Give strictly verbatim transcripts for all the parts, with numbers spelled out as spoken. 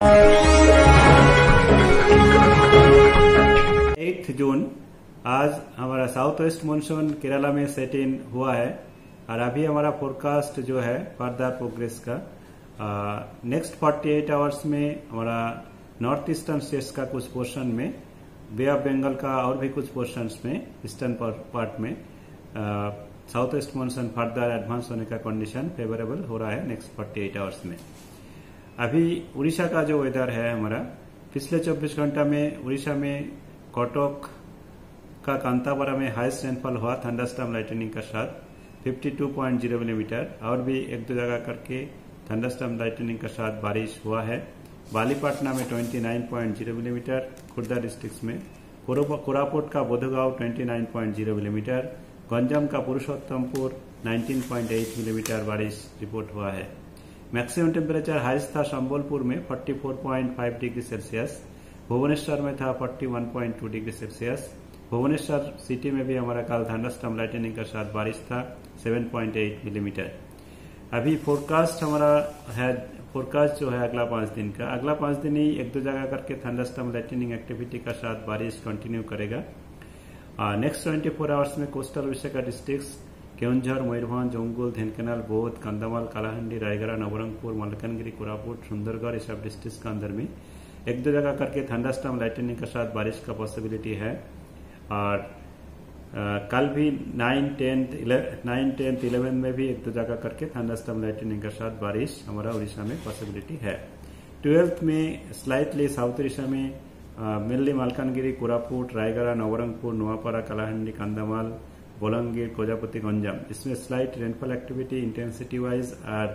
Eight June आज हमारा south west monsoon Kerala में सेट इन हुआ है और अभी हमारा फोरकास्ट जो है फर्दर प्रोग्रेस का नेक्स्ट अड़तालीस आवर्स में हमारा नॉर्थ ईस्टर्न स्टेट्स का कुछ पोर्शन में, बे ऑफ बंगाल का और भी कुछ पोर्शंस में, ईस्टर्न पार्ट में south west monsoon further advance होने का कंडीशन फेवरेबल हो रहा है नेक्स्ट अड़तालीस आवर्स में। अभी उड़ीसा का जो वेदर है हमारा, पिछले चौबीस घंटा में उड़ीसा में कटक का कांतापारा में हाईएस्ट रेनफॉल हुआ थंडरस्टॉर्म लाइटनिंग का साथ बावन पॉइंट ज़ीरो मिलीमीटर, और भी एक दो जगह करके थंडरस्टॉर्म लाइटनिंग का साथ बारिश हुआ है। बालीपाटना में उनतीस point zero millimetre, Khurda district में, कोरापुट का बोधगांव उनतीस पॉइंट ज़ीरो मिलीमीटर, गंजाम का पुरुषोत्तमपुर उन्नीस पॉइंट आठ मिलीमीटर बारिश रिपोर्ट हुआ है। मैक्सिमम टेम्परेचर हाईएस्ट था संबलपुर में चौवालीस पॉइंट पाँच डिग्री सेल्सियस, भुवनेश्वर में था इकतालीस पॉइंट दो डिग्री सेल्सियस। भुवनेश्वर सिटी में भी हमारा कल थंडरस्टॉर्म लाइटनिंग का साथ बारिश था सात पॉइंट आठ मिलीमीटर। अभी फोरकास्ट हमारा है, फोरकास्ट जो है अगला पांच दिन का, अगला पांच दिन ही एक दो जगह करके थंडरस्टॉर्म लाइटनिंग एक्टिविटी का साथ बारिश कंटिन्यू करेगा। नेक्स्ट चौबीस आवर्स में कोस्टल विशाखा डिस्ट्रिक्ट्स केउंझर, मयूरभंज, अंगुल, धेनकानाल, बौद्ध, कंधमाल, कालाहांडी, रायगढ़, नवरंगपुर, मलकानगिरी, कोरापुट, सुंदरगढ़, ये सब डिस्ट्रिक्ट के अंदर में एक दो जगह करके थंडरस्टॉर्म लाइटनिंग के साथ बारिश का पॉसिबिलिटी है। और आ, कल भी nine tenth nine tenth eleven में भी एक दो जगह करके थंडरस्टॉर्म लाइटनिंग के साथ बारिश हमारा उड़ीसा में पॉसिबिलिटी है। ट्वेल्थ में स्लाइटली साउथ उड़ीसा में मेनली मलकानगिरी, कोरापुट, रायगढ़, नवरंगपुर, नोआपाड़ा, कालाहांडी, कंधमाल, बोलांगीर, कोजापति, गंजाम, इसमें slight rainfall activity intensity wise और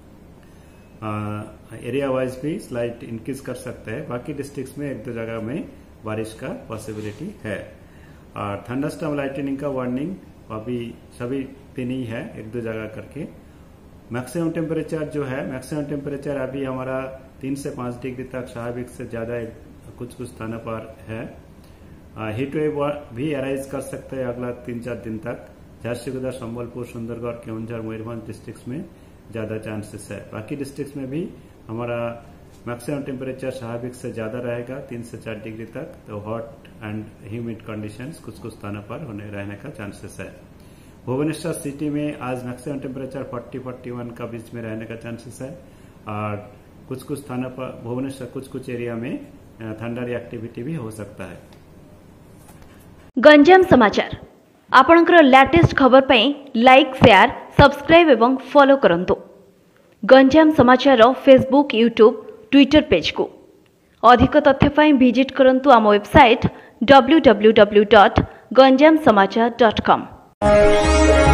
एरिया वाइज भी स्लाइट इंक्रीज कर सकता है। बाकी डिस्ट्रिक्ट्स में एक दो जगह में बारिश का पॉसिबिलिटी है। और थंडरस्टॉर्म लाइटनिंग का वार्निंग अभी सभी दिन ही है, एक दो जगह करके। मैक्सिमम टेम्परेचर जो है, मैक्सिमम टेम्परेचर अभी हमारा तीन से पांच डिग्री तक स्वाभाविक से ज्यादा कुछ कुछ स्थानों पर है। हीट वेव भी अराइज कर सकते हैं अगला तीन चार दिन तक। झारसुगुड़ा, संबलपुर, सुंदरगढ़, केउंझर, मयूरभंज डिस्ट्रिक्ट में ज्यादा चांसेस है। बाकी डिस्ट्रिक्ट में भी हमारा मैक्सिमम टेम्परेचर स्वाभाविक से ज्यादा रहेगा, तीन से चार डिग्री तक। तो हॉट एंड ह्यूमिड कंडीशंस कुछ कुछ स्थानों पर होने रहने का चांसेस है। भुवनेश्वर सिटी में आज मैक्सिमम टेम्परेचर चालीस इकतालीस का बीच में रहने का चांसेस है। और कुछ कुछ स्थानों पर भुवनेश्वर कुछ कुछ एरिया में थंडर एक्टिविटी भी हो सकता है। गंजाम समाचार आपणकर लेटेस्ट खबर पई लाइक, शेयर, सब्सक्राइब एवं फॉलो करंतु। गंजाम समाचार फेसबुक, यूट्यूब, ट्विटर पेज को अधिक तथ्य पई विजिट करंतु आम website W W W dot Ganjam Samachar dot com.